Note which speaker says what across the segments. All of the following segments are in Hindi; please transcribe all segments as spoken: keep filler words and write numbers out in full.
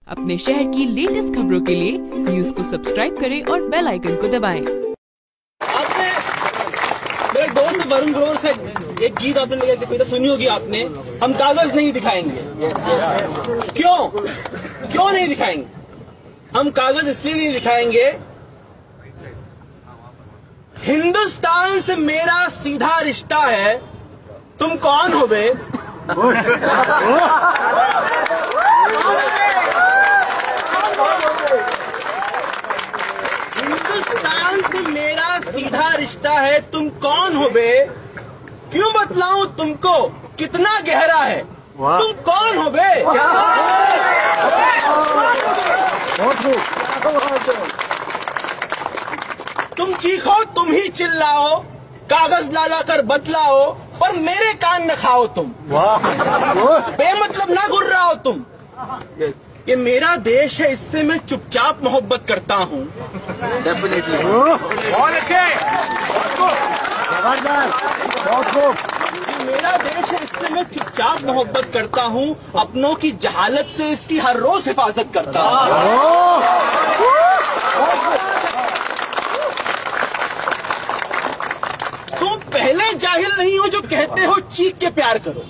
Speaker 1: अपने शहर की लेटेस्ट खबरों के लिए न्यूज को सब्सक्राइब करें और बेल आइकन को दबाएं।
Speaker 2: आपने मेरे दोस्त वरुण ग्रोवर से एक गीत आपने कविता सुनी होगी आपने, हम कागज नहीं दिखाएंगे। क्यों क्यों नहीं दिखाएंगे? हम कागज इसलिए नहीं दिखाएंगे, हिंदुस्तान से मेरा सीधा रिश्ता है। तुम कौन हो बे? हिंदुस्तान से मेरा सीधा रिश्ता है। तुम कौन हो बे? क्यों बतलाऊं तुमको कितना गहरा है? तुम कौन हो बे? तुम चीखो, तुम ही चिल्लाओ, कागज ला ला कर बतलाओ, पर मेरे कान न खाओ तुम। बेमतलब ना गुर्राओ तुम। ये मेरा देश है, इससे मैं चुपचाप मोहब्बत करता हूँ। डेफिनेटली बहुत अच्छे, मेरा देश है, इससे मैं चुपचाप मोहब्बत करता हूँ। अपनों की जहालत से इसकी हर रोज हिफाजत करता हूँ। तुम पहले जाहिल नहीं हो जो कहते हो चीख के प्यार करो।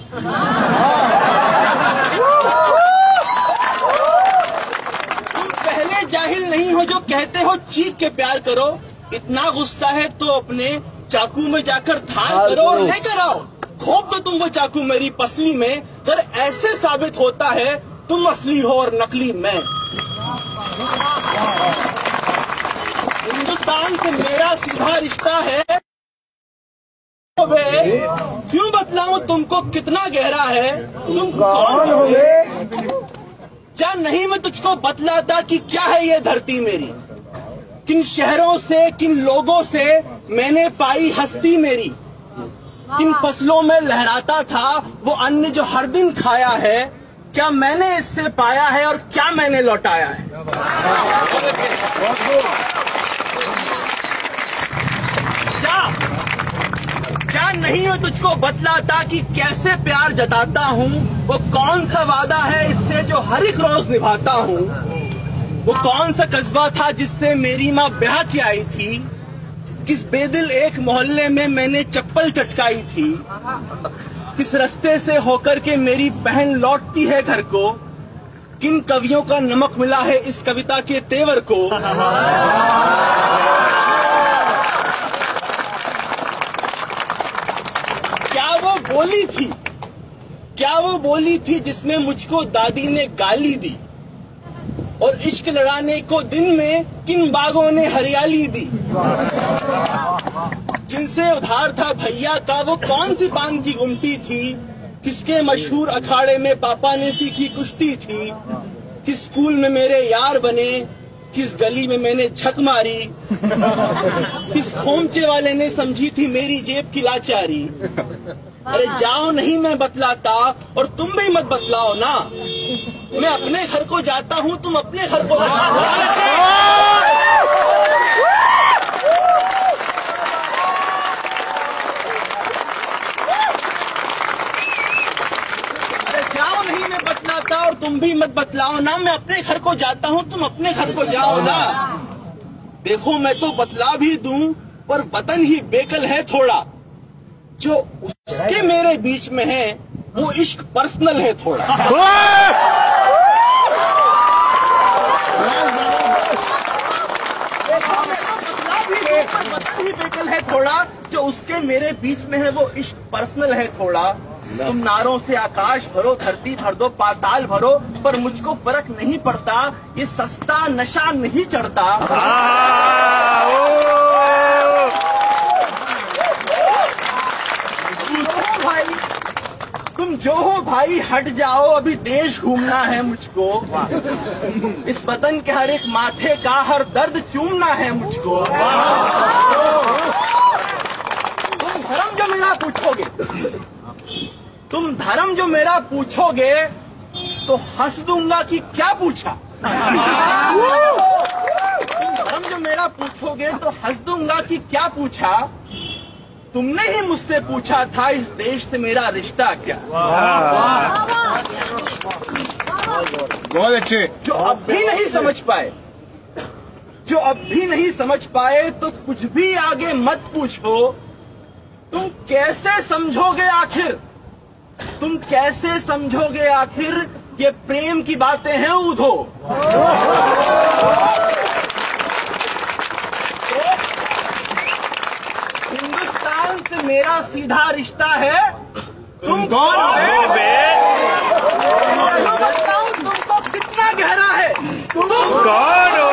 Speaker 2: तुम पहले जाहिल नहीं हो जो कहते हो चीख के प्यार करो। इतना गुस्सा है तो अपने चाकू में जाकर धार करो और लेकर आओ। घोप दो तुम वो चाकू मेरी पसली में, कर ऐसे साबित होता है तुम असली हो और नकली मैं। हिंदुस्तान से मेरा सीधा रिश्ता है। क्यों बतलाऊं तुमको कितना गहरा है? तुम कौन हो बे? क्या नहीं मैं तुझको बतलाता कि क्या है ये धरती मेरी? किन शहरों से, किन लोगों से मैंने पाई हस्ती मेरी? किन फसलों में लहराता था वो अन्न जो हर दिन खाया है? क्या मैंने इससे पाया है और क्या मैंने लौटाया है? क्या क्या नहीं मैं तुझको बतलाता कि कैसे प्यार जताता हूँ? वो कौन सा वादा है इससे जो हर एक रोज निभाता हूँ? वो कौन सा कस्बा था जिससे मेरी माँ ब्याह की आई थी? किस बेदिल एक मोहल्ले में मैंने चप्पल चटकाई थी? किस रास्ते से होकर के मेरी बहन लौटती है घर को? किन कवियों का नमक मिला है इस कविता के तेवर को? क्या वो बोली थी, क्या वो बोली थी जिसमें मुझको दादी ने गाली दी? और इश्क लड़ाने को दिन में किन बागों ने हरियाली दी? जिनसे उधार था भैया का वो कौन सी बांग की गुमटी थी? किसके मशहूर अखाड़े में पापा ने सीखी कुश्ती थी? किस स्कूल में मेरे यार बने? किस गली में मैंने छक मारी? किस खोमचे वाले ने समझी थी मेरी जेब की लाचारी? अरे जाओ नहीं मैं बतलाता और तुम भी मत बतलाओ ना। मैं अपने घर को जाता हूँ, तुम अपने घर को जाओ। अरे जाओ नहीं मैं बतलाता और तुम भी मत बतलाओ ना। मैं अपने घर को जाता हूँ, तुम अपने घर को जाओ ना। देखो मैं तो बतला भी दूं पर वतन ही बेकल है थोड़ा। जो उसके मेरे बीच में है वो इश्क पर्सनल है थोड़ा। देखो मैं तो बतला भी दूं पर वतन ही बेकल है थोड़ा। जो उसके मेरे बीच में है वो इश्क पर्सनल है थोड़ा। तुम नारों से आकाश भरो, धरती भर दो, पाताल भरो, पर मुझको फर्क नहीं पड़ता। ये सस्ता नशा नहीं चढ़ता। भाई तुम जो हो भाई हट जाओ, अभी देश घूमना है मुझको। इस वतन के हर एक माथे का हर दर्द चूमना है मुझको। तुम धर्म जो मेरा पूछोगे, तुम धर्म जो मेरा पूछोगे तो हंस दूंगा कि क्या पूछा। तुम धर्म जो मेरा पूछोगे तो हंस दूंगा कि क्या पूछा। तुमने ही मुझसे पूछा था इस देश से मेरा रिश्ता क्या।
Speaker 3: बहुत अच्छे।
Speaker 2: जो अब भी नहीं समझ पाए, जो अब भी नहीं समझ पाए तो कुछ भी आगे मत पूछो। तुम कैसे समझोगे आखिर, तुम कैसे समझोगे आखिर ये प्रेम की बातें हैं उधो। हिंदुस्तान से मेरा सीधा रिश्ता है। तुम कौन हो बे? बताओ तुमको कितना गहरा है। तुम कौन हो?